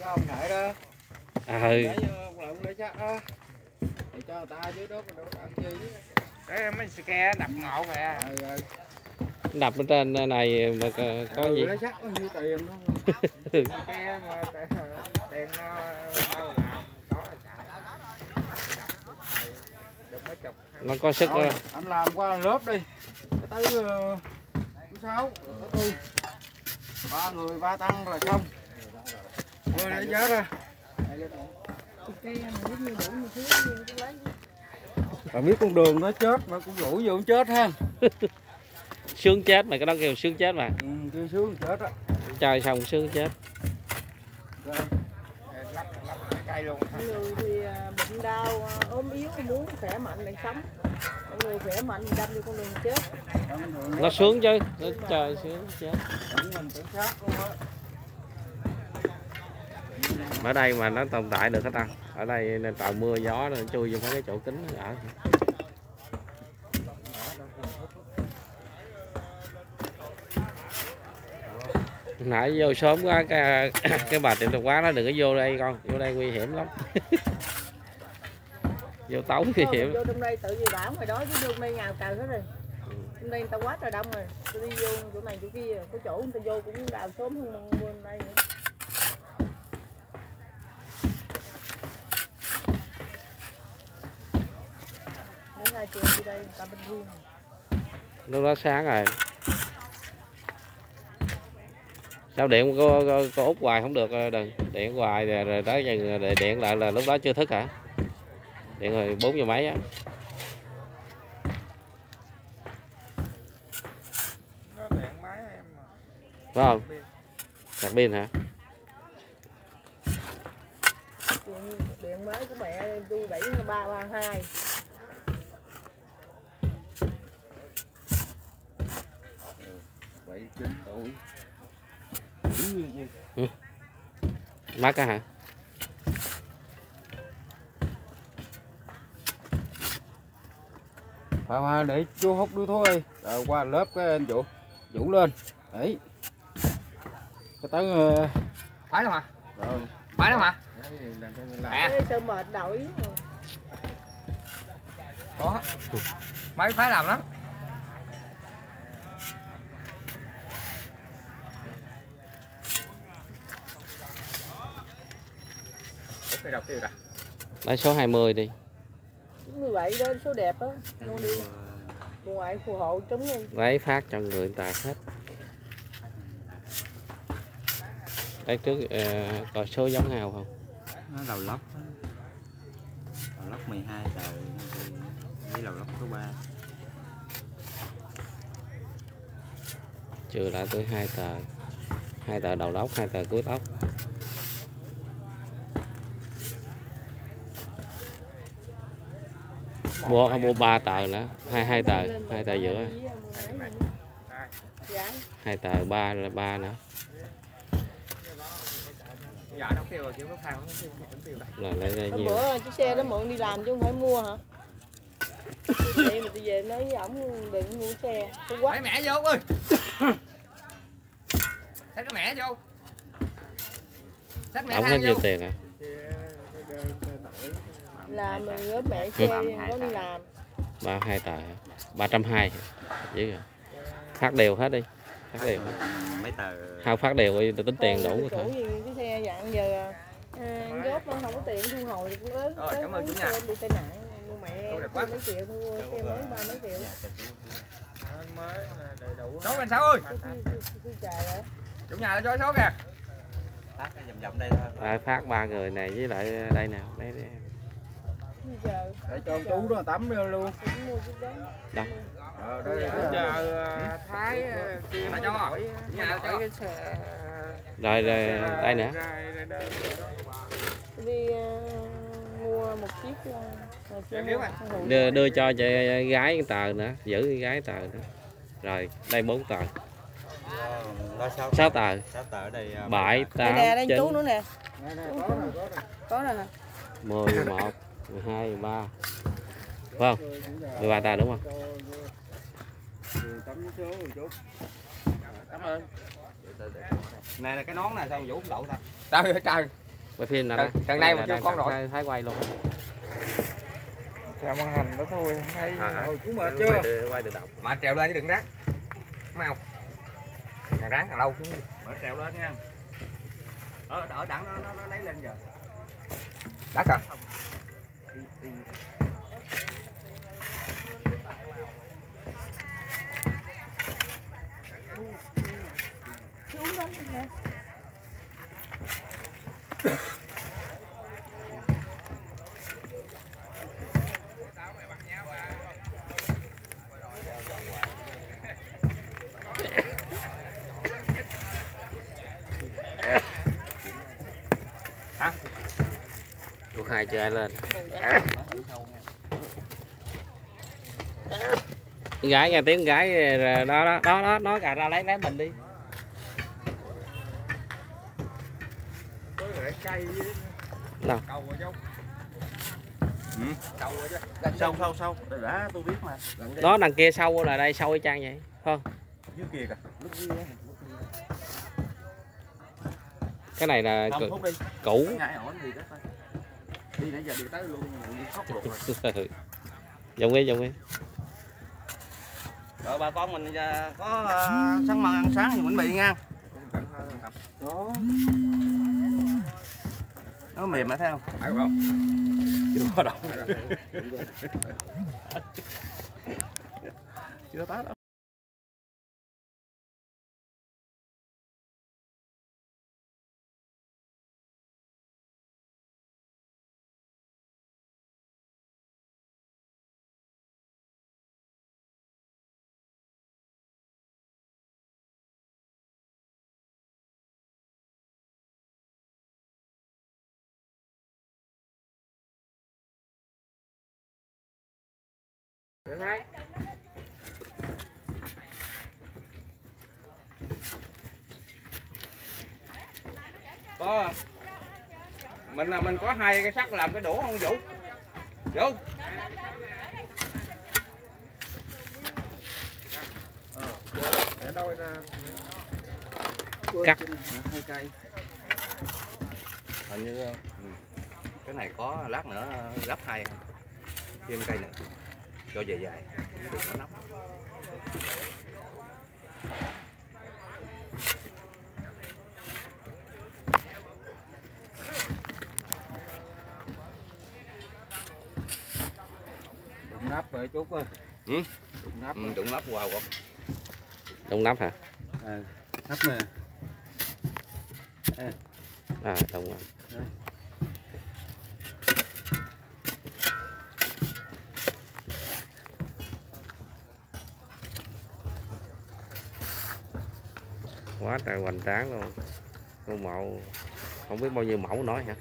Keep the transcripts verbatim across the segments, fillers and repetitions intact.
ông ngại đó. Ừ. Để ông để chắc đó. Để cho người ta dưới đó mình đâu ăn chi. Cái mấy xe đập ngộ kìa. Rồi rồi. Đập ở trên này mà có, có ừ, gì? Lấy chắc bao nhiêu tiền đó. Xe mà tiền nó đâu làm có Nó có sức rồi, đó. anh làm qua lớp đi. Tới thứ sáu, thứ tư. Ba người ba tăng là xong. Rồi lấy giá ra. Bà biết con đường nó chết mà cũng rủ vô chết ha. Sướng chết mà, cái đó kêu sướng chết mà. Ừ, kêu sướng chết á. Chơi xong sướng chết. Rồi. lắp lắp cây luôn. Mọi người thì bệnh đau, ốm yếu muốn khỏe mạnh để sống. Mọi người khỏe mạnh đâm vô con đường chết. Nó sướng chứ, nó trời sướng chết. Ở đây mà nó tồn tại được hết ta. Ở đây nên tạo mưa gió nó chui vô mấy cái chỗ kính nó ở. Nãy vô sớm quá cái cái bà tiệm tạp hóa nó đừng có vô đây con, vô đây nguy hiểm lắm. Vô tấu nguy hiểm. Vô trong đây tự gì bảo ngoài đó chứ vô trong đây nhào cào hết rồi. Trong đây người ta quá trời đông rồi. Tôi đi vô chỗ này chỗ kia, có chỗ người ta vô cũng đào sớm hơn bên đây nữa. Mấy hai trường đi đây người ta bên riêng. Lúc đó sáng rồi. Sao điện có, có, có út hoài không được đừng điện hoài rồi, rồi tới giờ điện lại là lúc đó chưa thức hả? Điện rồi bốn giờ mấy á. Phải không? Sạc pin hả? Điện, điện mới của mẹ tôi bảy ba ba hai. bảy chín tuổi. Ừ. Mắc á hả? Phải mà để chú hút đứa thôi. Rồi qua lớp cái anh Vũ Vũ lên. Đấy. Cái tới uh... phải đâu hả? Rồi. Phải đâu hả? Mẹ sao mệt đầu ý. Có. Mấy phải làm lắm. Lấy số hai mươi đi. Như vậy đó số đẹp đó. Luôn đi. Cô ngoại phù hộ trúng đi. Lấy phát cho người ta hết. Đấy trước uh, có số giống hào không? Nó đầu lóc. Đầu lóc mười hai tờ với đầu lóc số ba. Trừ lại tới hai tờ. Hai tờ đầu lóc, hai tờ cuối tóc. Mua mua ba tờ nữa, hai hai tờ, hai tờ giữa. Hai tờ ba là ba nữa. Rồi lấy đây nhiều. Bữa chiếc xe đó mượn đi làm chứ không phải mua hả? Vậy mà tôi về nói với ổng đừng mua xe. Lấy mẹ vô ơi. Lấy cái mẹ vô. Ổng có nhiêu tiền hả? Làm rồi góp mẹ xe có đi làm. Ba hai tờ, ba trăm hai. Dữ rồi. Phát đều hết đi. Phát đều. Mấy tờ. Hai phát đều đi, tính tiền đủ thôi. Cái xe dạng giờ à, góp nó không có tiền thu hồi thì cũng lớn. Rồi, cảm ơn chủ nhà. Đi tai nạn, mua mẹ mua mấy triệu mua xe mới ba mấy triệu. Số anh Sáu ơi. Chủ nhà cho số kìa. Phát vòng vòng đây thôi. Lại phát ba người này với lại đây nào, đây đây. Để cho chú đó tắm luôn. Đâu? Ờ đây Chờ Thái kia mà cho. Nhà cho cái xe. Rồi rồi đây nữa. Đi uh, mua một chiếc uh, đưa, đưa cho chị gái tờ nữa, giữ cái gái tờ nữa. Rồi đây bốn tờ. sáu tờ. sáu tờ ở đây. bảy, tám, chín. Chú nữa nè. Có rồi hả? mười, mười một, mười hai, mười ba. Phải không? mười ba tờ đúng không? Cảm ơn. Này là cái nón này sao Vũ không đậu ta? Trời ơi trời. quay phim nè. Đằng này mà chưa con rồi. Thái, thái quay luôn. Sao màn hình đó thôi, thấy À, Rồi cũng mệt chưa? Quay, quay tự động. mà trèo lên chứ đừng rác. Mau. Càng ráng càng lâu chứ. Mở trèo lên nha. Ở ở đẳng nó nó, nó lấy lên giờ. Đắt à? Hả? Chú hai chơi lên. Con gái nghe tiếng con gái đó đó đó đó nói cà ra lấy lấy mình đi. Có rễ cây Nào. cầu rồi chứ. Ừ. Cầu rồi chứ. Sâu sâu sâu. Đã tôi biết mà. Đó đằng kia sâu là đây sâu y chang vậy. Không? Dưới kia kìa. Lúc dưới á. Cái này là Không, Phúc đi. cũ. Ngại ổn gì đó thôi. Đi nãy giờ đi tới luôn, đi khóc luôn rồi. Dòng đi, dòng đi. Rồi bà con mình có sáng măng ăn sáng thì mình bị nha. Đó. Nó mềm mà thấy không? Phải không? Chưa có động. Chưa tới đâu. Có mình là mình có hai cái sắt làm cái đũa không Vũ? Vũ. Để đâu ra. Cắt. Hai cây. Hình như cái này có lát nữa gấp hai thêm cây nữa cho dài dài được nó nóng. Đụng nắp rồi chút ơi. Ừ. Đụng nắp. Ừ, đụng nắp vào không? Đông nắp hả? À, nắp nè. À, À đông nắp. Quá trời hoành tráng luôn. Cô mẫu không biết bao nhiêu mẫu nói hả?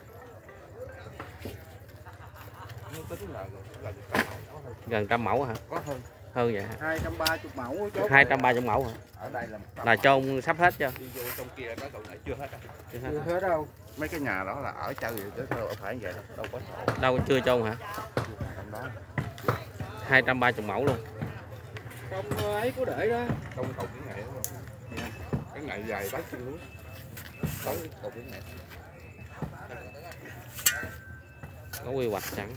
Gần trăm mẫu hả? có hơn Hơn vậy hả? hai trăm ba mươi mẫu chốt. Hai trăm ba mươi mẫu hả? Ở đây là một trăm Là chôn sắp hết chưa? đi vô trong kia nó còn lại chưa hết. Chưa hết. Chưa hết đâu. Mấy cái nhà đó là ở chơi gì chứ đâu phải vậy đâu, đâu có sổ. Đâu chưa chôn hả? Trong đó. Hai trăm ba mươi mẫu luôn. Trong ấy có để đó. Trong cầu cái này đó. Cái này dài bác chân núi. Tới cầu cái này. Có quy hoạch sẵn.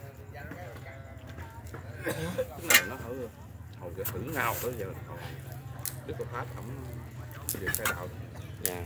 Cái này nó ở hồi giờ thử ngao tới giờ hồi Đức Phật Pháp ổng việc khai đạo. Dạ.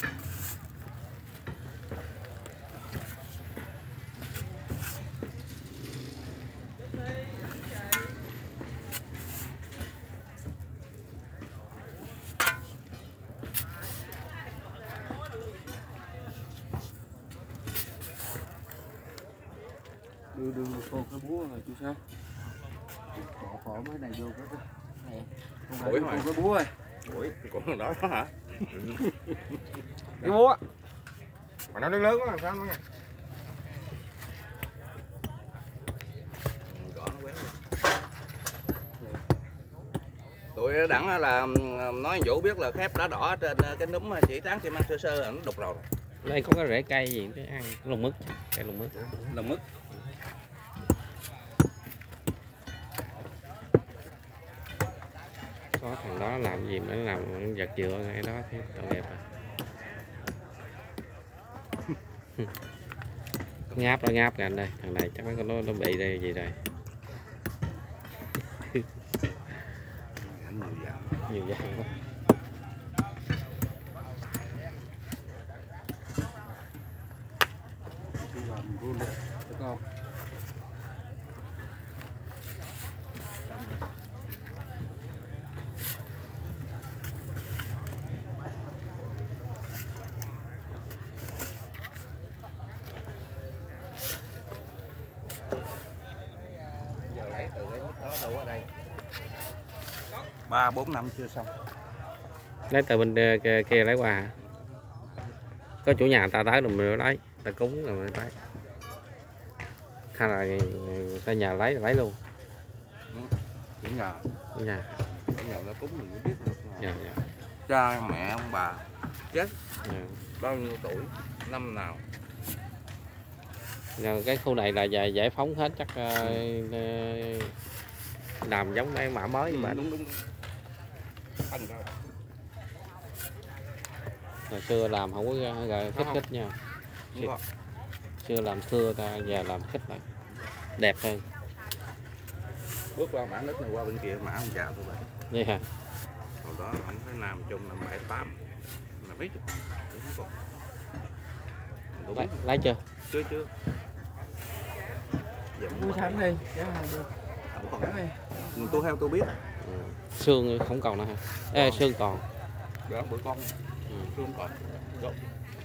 Đưa đưa cô cái búa rồi chú sao? Bỏ bỏ mấy này vô cái này. Ủi mà cái búa ơi. Ủi còn đó hả? Cái búa. Mà nó lớn lớn quá làm sao nó nha. Gõ nó quéo. Tụi đẳng là nói Vũ biết là khép đá đỏ trên cái núm chỉ tán kim ăn sơ sơ nó đục rồi. Đây có cái rễ cây gì để ăn, lồng mứt, cây lồng mứt. Lồng mứt. Có thằng đó làm gì mà nó làm vật dừa ngay đó thì tội nghiệp à. Ngáp nó ngáp kìa anh đây, thằng này chắc nó nó bị đây gì đây. Nhiều dạng quá. Con Giờ lấy từ cái mức đó đâu ở đây. ba bốn năm chưa xong. Lấy từ bên kia, kia lấy qua hả? Có chủ nhà người ta tới rồi mình lấy, ta cúng rồi mình lấy. Hay là ta nhà lấy lấy luôn. Chủ nhà, Chủ nhà. chủ nhà nó cúng mình mới biết được. Dạ, dạ. Cha mẹ ông bà chết Dạ. bao nhiêu tuổi, năm nào. Rồi cái khu này là giải, giải phóng hết chắc uh, làm giống mấy mã mới Ừ, mà. đúng đúng. Thành ra Hồi xưa làm không có uh, khích khích nha. đúng rồi. Xưa làm thưa ta, giờ làm khích lại. Đẹp hơn. Bước qua mã nước này qua bên kia mã ông già thôi vậy. Vậy hả? Hồi đó ông phải làm chung năm bảy tám là biết được. Đúng Lấy, lấy chưa? chưa chưa. Mua sẵn đi. Không còn đây. Tôi theo tôi biết. Ừ. Xương không còn nữa hả? Ê, xương còn. Đó bữa con. Ừ. Xương còn. Gốc.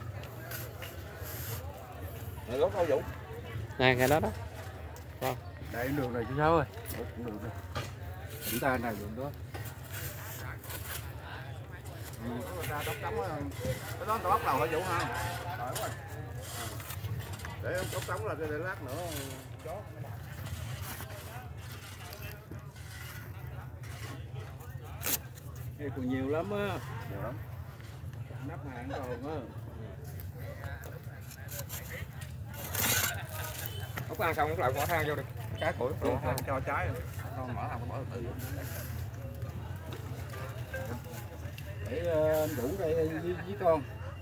Này gốc đâu Dũng? Nè cái đó đó. Đây đường này chú Sáu ơi. Đường này. Chúng ta này đường đó. Ra đóng đóng cái đó tao bắt đầu hả Dũng ha? Để em đóng đóng là để lát nữa chó. Đây còn nhiều lắm á. Nhiều lắm. Nắp hàng còn á. Ốc ăn xong lại bỏ than vô đi. Trái củi cho, cho trái. Con mở hàng mở từ. Để anh Vũ đây với, với con.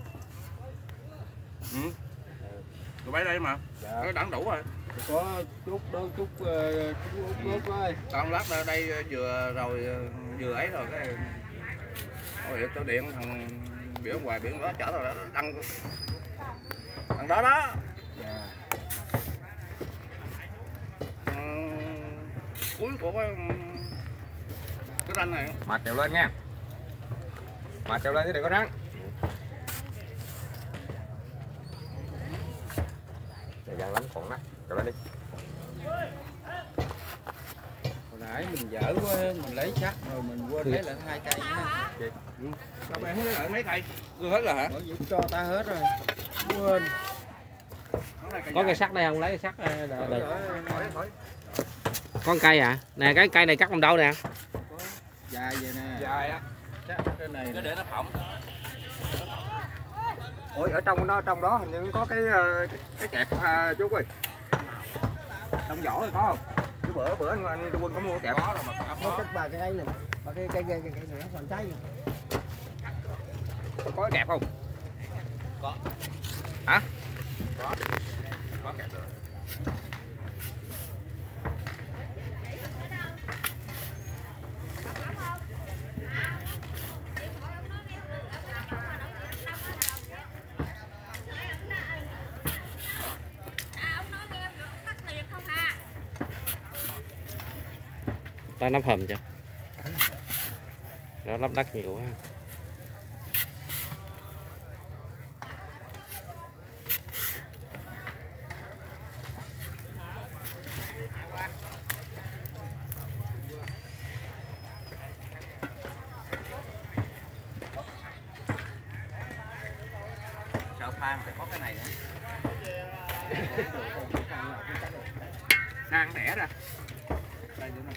Ừ. Tụi bay đây mà. Dạ. Nó đẳng đủ rồi. Có chút đó chút chút út út ơi. Còn lát ra đây vừa rồi vừa ấy rồi cái ôi tôi điện thằng biển ngoài biển đó chở rồi đó đăng thằng đó đó. Dạ. Ừ, cuối của cái cái ranh này. Mặt trèo lên nha. Mặt trèo lên chứ đừng có rắn. Thời gian lắm còn nè. Trèo lên đi. Hồi nãy mình dở quá, mình lấy sắt rồi mình quên lấy lại hai cây nha. Ừ. Sao mày thấy lại mấy cây? Đưa hết rồi hả? Bởi vì cho ta hết rồi. Quên. Có cây sắt đây không? Lấy cây sắt đây. đây. Khỏi khỏi. Con cây à? Nè cái cây này cắt bằng đâu nè? Dài vậy nè. Dài á. Chắc cái này. Cứ để nó phỏng. Ôi ở trong đó trong đó hình như có cái cái, cái kẹp uh, chú ơi. Trong vỏ thì có không? Cái bữa bữa anh, anh Quân có mua kẹp. Có rồi mà có. Có ba cái ấy này. Ba cái cái cái cái cái này nó còn cháy. Có cái kẹp không? Có. Hả? Có. Có kẹp rồi. Ta nắp hầm chưa? Nó lắp đất nhiều quá. Sao than phải có cái này nữa. Than đẻ ra. Đây nữa nè.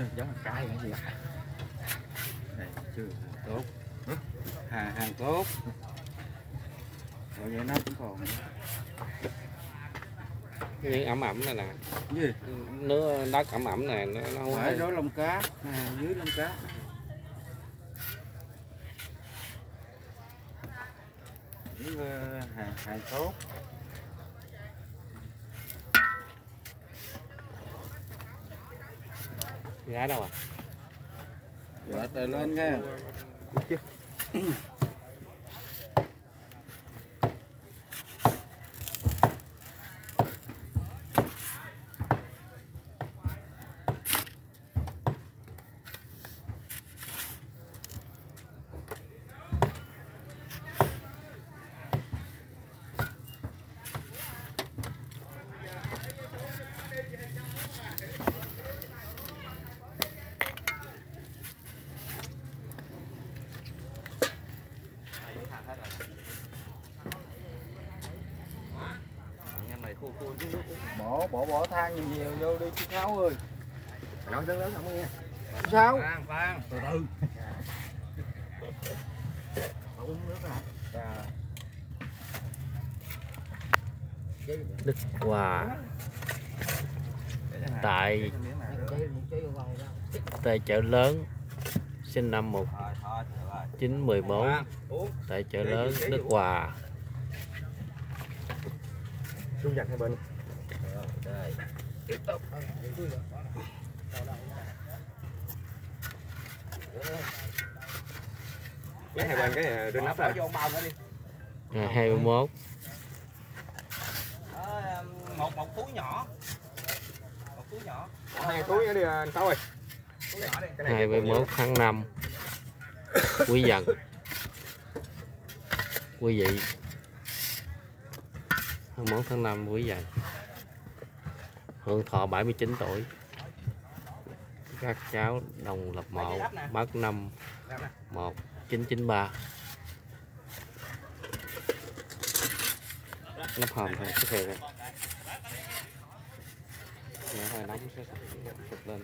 giống cay cái gì vậy? Đây chưa hàng tốt. Hàng hàng tốt. Rồi vậy nó cũng còn. Những ẩm ẩm này nè. Gì? Nước đất ẩm ẩm này nó nó không Phải đó lông cá, à, dưới lông cá. Những uh, hàng hàng tốt. Gái đâu à? Dạ trời lên nghe. Bỏ bỏ bỏ than nhiều nhiều vô đi chú Sáu ơi. Nói lớn lớn không nghe. Chú Sáu. Khoan khoan từ từ. Uống nước hả? Đức Hòa tại tại chợ lớn, sinh năm một nghìn chín trăm mười bốn tại chợ lớn Đức Hòa. Xuống giặt hai bên. Cái hai bên cái trên nắp rồi. À, hai mươi mốt. Một một túi nhỏ. Một túi nhỏ. Hai túi nữa đi anh Sáu ơi. hai mươi mốt tháng năm. Quý Dần. Quý vị. hai mươi mốt tháng năm Quý Dần. Hưởng thọ bảy mươi chín tuổi. Các cháu đồng lập mộ mất năm một nghìn chín trăm chín mươi ba. Nắp hòm thôi, xuất hiện rồi. Nó hơi nóng sẽ sụp lên.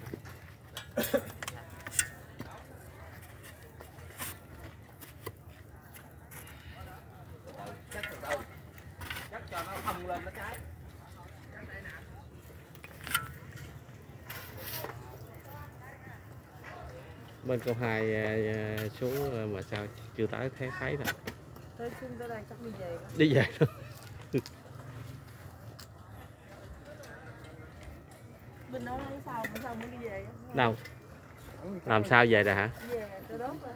Chắc cho nó thông lên nó cái. Bên câu hai xuống mà sao chưa tới thấy thấy nè. Tới xuống tới đây chắc đi về đó. Đi về luôn. Bên đó lấy sao, bên sau mới đi về. Đâu? Làm sao về rồi hả? Về tôi đốt rồi.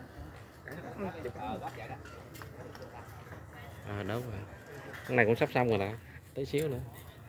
À đốt rồi. Cái này cũng sắp xong rồi nè. Tí xíu nữa.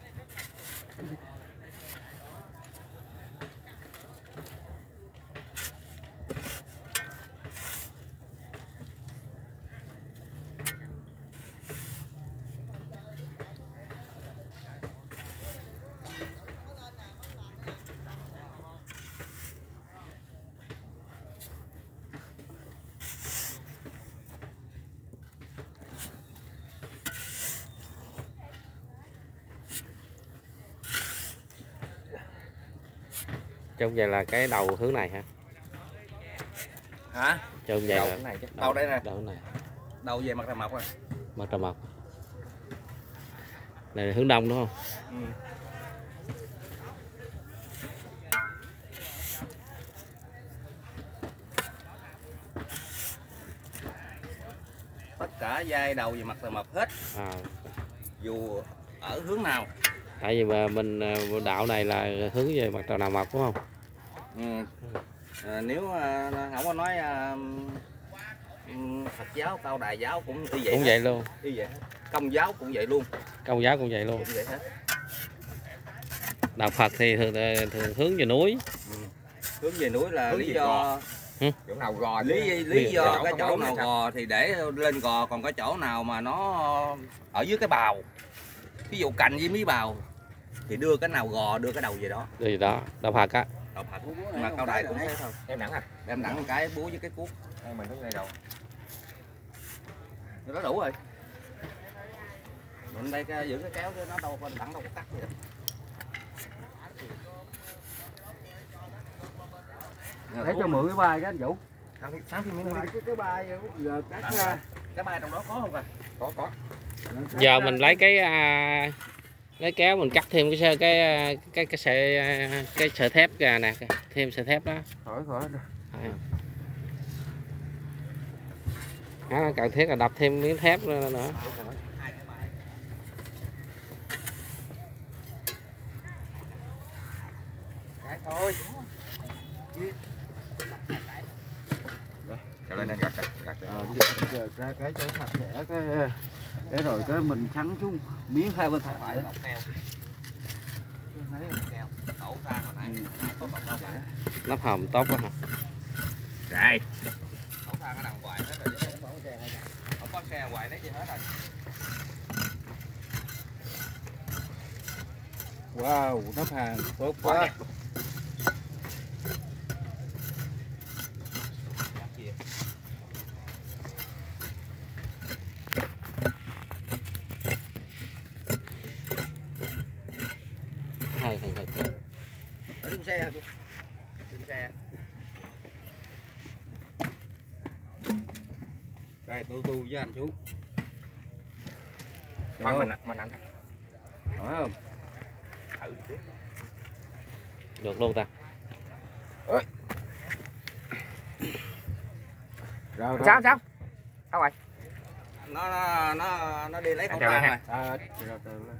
Trong vậy là cái đầu hướng này hả? Hả? Trong vậy Đầu là cái này chứ. Đầu đây nè. đầu này. Đầu về mặt trà mộc rồi. Mặt trà mộc. Này là hướng đông đúng không? Ừ. Tất cả dây đầu về mặt trà mộc hết. À. Dù ở hướng nào. Tại vì mà mình đạo này là hướng về mặt trà mộc đúng không? Ừ. À, nếu à, không có nói à, Phật giáo, Cao Đài giáo cũng y vậy. Cũng hết. vậy luôn. Y vậy hết. Công giáo cũng vậy luôn. Công giáo cũng vậy luôn. Cũng vậy hết. Đạo Phật thì thường, thường hướng về núi. Ừ. Hướng về núi là Hướng lý về do gò. Ừ. Chỗ nào gò lý lý, lý do gò cái không chỗ đúng nào sao? gò thì để lên gò, còn cái chỗ nào mà nó ở dưới cái bào, ví dụ cạnh với mí bào thì đưa cái nào gò đưa cái đầu về đó. Gì đó, Đạo Phật á. Đạo Phật mà Cao Đài cũng thế thôi. Em đẳng à? Đem đẳng cái búa với cái cuốc. Mình đứng đây đâu? Nó đủ rồi. Mình đây cái, giữ cái kéo chứ nó đâu có đẳng đâu có cắt gì đâu. để cho mượn cái bài cái anh Vũ. Sáng thì miếng cái cái bài giờ cắt ra. cái bài trong đó có không ạ? Có có. Giờ mình lấy cái à, lấy kéo mình cắt thêm cái sợi cái cái cái sợi cái sợi thép ra nè, thêm sợi thép đó. Khỏi khỏi. Đó, cần thiết là đập thêm miếng thép nữa. nữa. Thôi. Trở lên lên gạt gạt. Ờ, giờ ra cái cho sạch sẽ cái để rồi cái mình sắn xuống miếng hai bên phải phải. Nắp hòm tốt quá hả? Rồi. Không thang cái đằng ngoài hết rồi, không có xe ngoài đấy gì hết rồi. Wow, nắp hàng tốt quá. Hay hay hay. Ở trên xe trên xe. Đây tu tu với anh chú. Khoan mình mình ăn. Phải không? Được luôn ta. Ơi. Rồi, Sao sao? Sao vậy? Nó nó nó nó đi lấy khẩu trang rồi. À, rồi từ lên.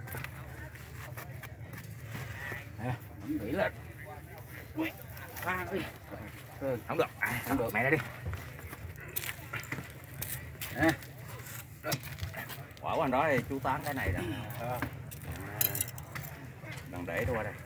Nè, bấm kỹ lên. À, ừ. Không được. À, không được, mẹ ra đi. Nè. Quả của anh đó thì chú tán cái này đằng, đằng để đâu qua đây.